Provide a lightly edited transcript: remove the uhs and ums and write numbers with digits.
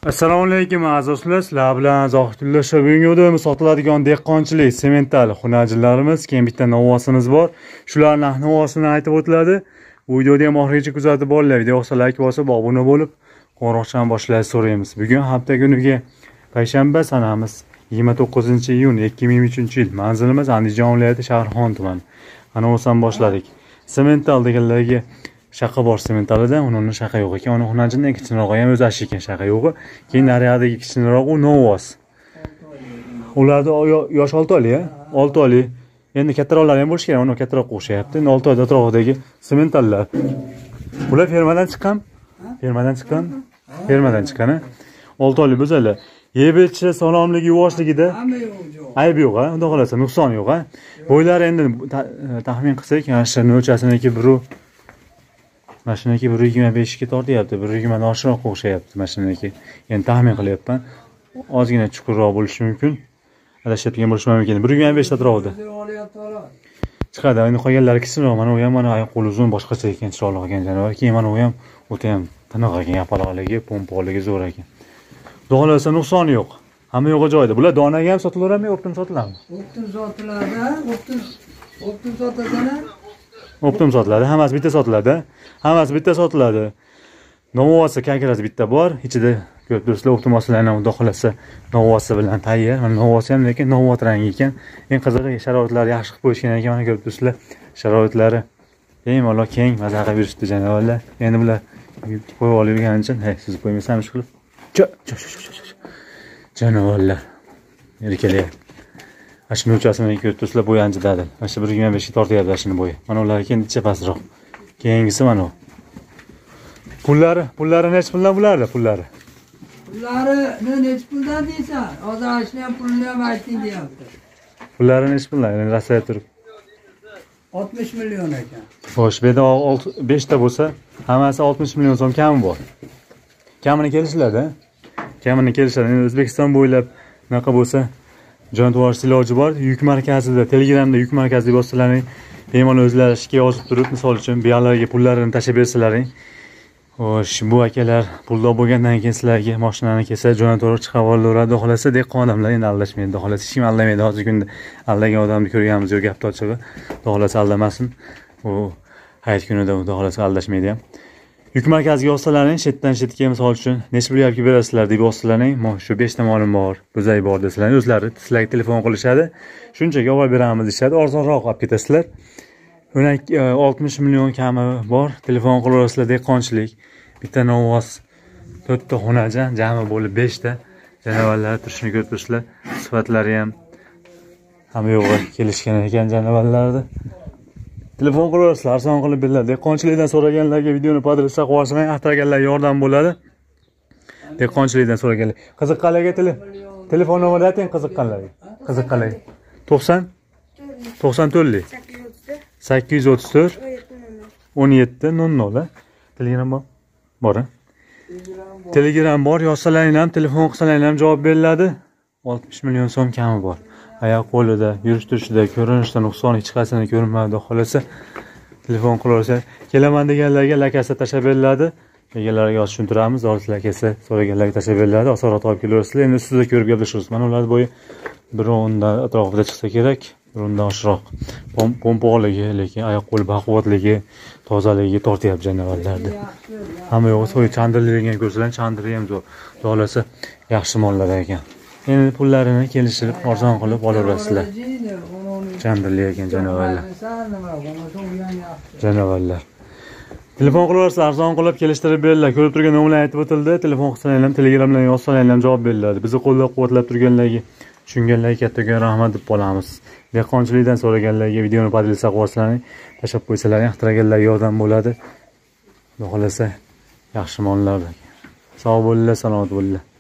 Assalomu alaykum aziz do'stlar, sizlar bilan Zohidullo shu bugungi videomda sotiladigan dehqonchilik semental xunajillarimiz, keyin bitta novvosimiz bor. Shularning novvosini aytib o'tiladi. Bu videoda ham oxirigacha kuzatib borlar. Video yoqsa like bosib, obuna bo'lib, qo'ng'iroqchani boshlashni so'raymiz. Bugun hafta kuniga payshanba sanamiz 29-iyun 2023-yil. Manzilimiz Andijon viloyati Shahrixon tumani. Ana o'san boshladik. Semental deganlarga shaqa bor sementalidan, uni shaqa yo'q ekan. Uni xunajindan kichikroq ham o'zi ekan shaqa yo'q. Keyin nariyadagi kichikroq u novvos. Ularda yosh 6 oylik, 6 oylik. Endi kattaroqlar ham bo'lish kerak, uni kattaroq o'xshayapti. Endi 6 oy atrofidagi sementallar. Ular fermadan chiqqan. Fermadan chiqqan. 6 oylik bo'lsalar. Yeb-ichishi, salomligi, yuvvoshligida ayb yo'q, ha? Xudo xolasa nuqson yo'q, ha? Bo'ylari endi taxmin qilsak, mana shu o'lchasiniki mashinaki 1.25 ga tortyapti, 1.20 dan oshiqroq o'xshayapti mashinaki. Endi taxmin qilyapman. Ozgina chuqurroq bo'lishi mumkin. Adashayotgan bo'lishi mumkin. 1.25 atrofida. Chiqadi. Endi qolganlari kichikroq. Mana u ham mana oyoq qo'li uzun, boshqacha ekan, chiroyli ekan janovar. Keyin mana u ham o'ta ham tiniq ekan, yapaloqligi, pompoligi zo'r ekan. Xudo xolasa nuqsoni yo'q. Hamma yo'g'i joyida. Bular donaga ham sotilaveradimi, optim sotiladimi? Optim sotiladi, optim sotiladi. Optim sotiladi, hammasi bitta sotiladi. Hammasi bitta sotiladi. Novvosi kankirasi bitta bor. Ichida ko'rib turibsizlar, optim oslarni ham xudo xolasa novvosi bilan tayyor. Mana novvosi ham lekin novvot rangi ekan. Eng qizig'i sharoitlari yaxshi qilib qo'yishgan ekan. Mana ko'rib turibsizlar, sharoitlari bemalol keng, maza qilib yurishdi janovarlar. Endi bular qo'yib olgan uchun, siz qo'ymasam ish qilib. Janovarlar. Erkalar. Ashuni o'chasini ko'rib turibsizlar, bo'yi anjidadi. Mana shu 1.25 ga tortyapti ashuni bo'yi. Mana ularga kendicha pastroq. Keyingisi mana u. Pullari necha puldan bulardi, pullari? Pullari necha puldan deysan? Hozir ashuni ham pulini ham ayting deyapti. Pullari necha puldan? Endi rostaya turib. 60 million ekan. Xo'sh, bu yerda 5 ta bo'lsa, hammasi 60 million so'm kami bor. Kamini kelishiladi. Kamini kelishadi. Endi O'zbekiston bo'ylab bunaqa bo'lsa, jonivor iloji bor. Yuk markazida, Telegramda yuk markazi deb yozsalaring, bemalol o'zlari ishga yozib turib, misol uchun buyoqlarga pullarini tashab bersalaring. Xo'sh, bu akalar pulda bo'lgandan keyin sizlarga mashinani kelsa, jonivor chiqarib olaveradi. Xolasa dehqon odamlar endi aldashmaydi. Xolasa hech kim aldamaydi. Hozirgi kunda aldagan odamni ko'rganmiz, yo'q gap ochig'i. Xolasa aldamasin. U hayit kunida xolasa aldashmaydi ham. Yuk markaziga yozsalaring, chetdan-chetga misol uchun necha pulga berasizlar deb yozsalaring, shu 5 ta molim bor, bo'zay bor desalaring, o'zlari sizlarga telefon qilishadi. Shunchaga olib beramiz deyshadi, arzonroq olib ketasizlar. 60 million kami bor, telefon qilaverasizlar. Dehqonchilik, bitta novvos, 4 ta xunaja, jami bo'lib 5 ta janovarlar turishini ko'rib turibsizlar. Sifatlari ham hamma yo'g'i kelishgan ekan janovarlarda. Telefon qilaverasizlar, arzon qilib beriladi. Dehqonchilikdan so'raganlarga videoni podressga qo'yasizlar, ahtarganlar yordam bo'ladi. Dehqonchilikdan so'raganlar. Qiziqqanlarga telefon nomerini ayting, qiziqqanlarga. 94 834 1700. Telegram bor. Telegram bor, yozsalaring ham, telefon qilsalaring ham javob beriladi. 60 million so'm kami bor. Oyoq qo'lida, yurish turishida, ko'rinishda nuqson hech qaysini ko'rinmaydi. Xolasa telefon qilaversa, kelaman deganlarga lakasi tashab beriladi. Egalariga yoz tushuntiramiz, dorisi lakasi so'raganlarga tashab beriladi. Osonroq topib kelaversizlar. Endi ustida ko'rib gaplashamiz. Mana ular bo'yi 1.10 atrofida chiqsa kerak, 1.10 oshiqroq. Pompoligi, lekin oyoq qo'li baquvvatligi, tozaligi tortyapti janovarlarda. Hamma yo'g'i so'y chandirligiga ko'rsalar, chandiri ham zo'r. Xolasa yaxshi mollar ekan. Endi pullarini kelishtirib, arzon qilib olaverasizlar. Chandirli ekan janovarlar. Janovarlar. Telefon qilaverasizlar, arzon qilib kelishtirib beriladi. Ko'rib turgan nomerlar aytib o'tildi. Telefon qilsalaring ham, Telegram bilan yozsalaring ham javob beriladi. Bizni qo'llab-quvvatlab turganlarga, tushunganlarga kattakon rahmat deb qolamiz. Dehqonchilikdan so'raganlarga videoni podressga qo'yasizlar, tashab qo'ysalaring, ahtarganlar yordam bo'ladi. Xudo xolasa yaxshi mollar. Sog' bo'linglar, salomat bo'linglar.